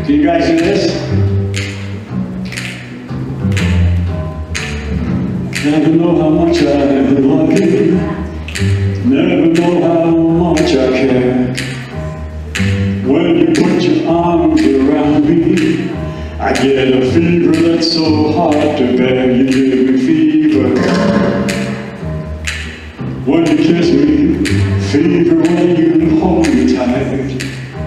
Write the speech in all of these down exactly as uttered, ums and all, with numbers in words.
Can you guys do this? Never know how much I love you. Never know how much I care. When you put your arms around me, I get a fever that's so hard to bear. You give me fever when you kiss me, fever when you hold me tight,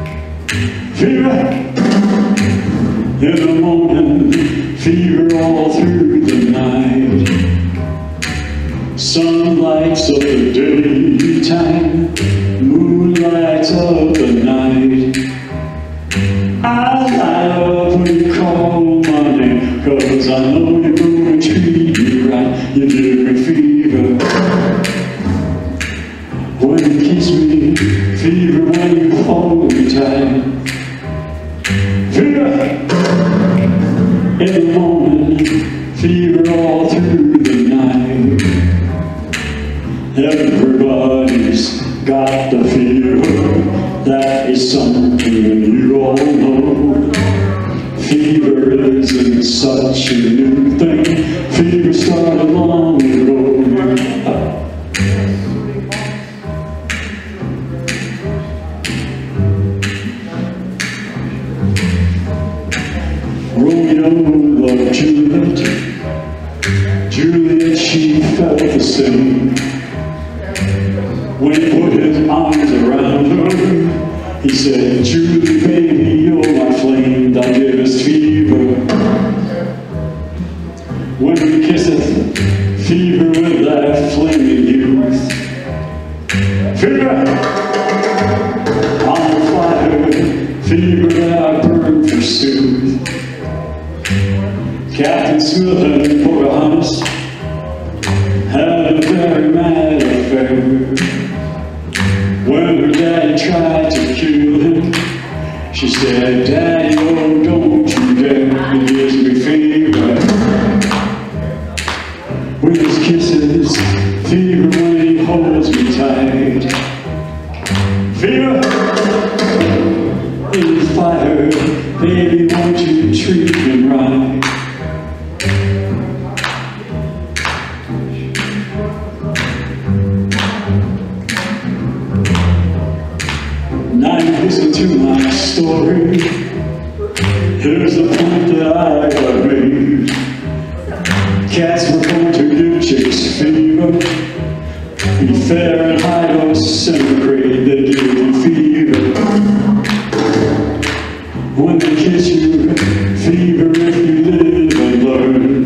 fever in the morning, fever all through the night. Sun lights up the daytime, moon lights up the night. I light up when you call my name, 'cause I know you're gonna treat me right. You give me fever when you kiss me, fever when you hold me tight, fever in the morning, fever all through the night. Everybody's got the fever, that is something you all know. Fever isn't such a new thing, fever started long ago. Romeo loved Juliet, Juliet, she felt the same. When he put his arms around her, he said, Julie, baby, you're my flame, thou givest fever. When he kisseth, fever with that flaming youth. Fever on fire, fever that I burn for sooth. Captain Smith and Pocahontas had a very mad affair. When her daddy tried to kill him, she said, Daddy, oh, don't you dare, he gives me fever with his kisses, fever when he holds me tight, fever in fire, baby, won't you treat him right? Now you listen to my story. Here's the point that I got made. Cats were born to give chicks fever. In Fahrenheit or centigrade, they give you fever. When they kiss you, fever if you live and learn.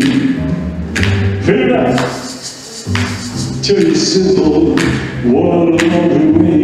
Fever till you sizzle, what a lovely way.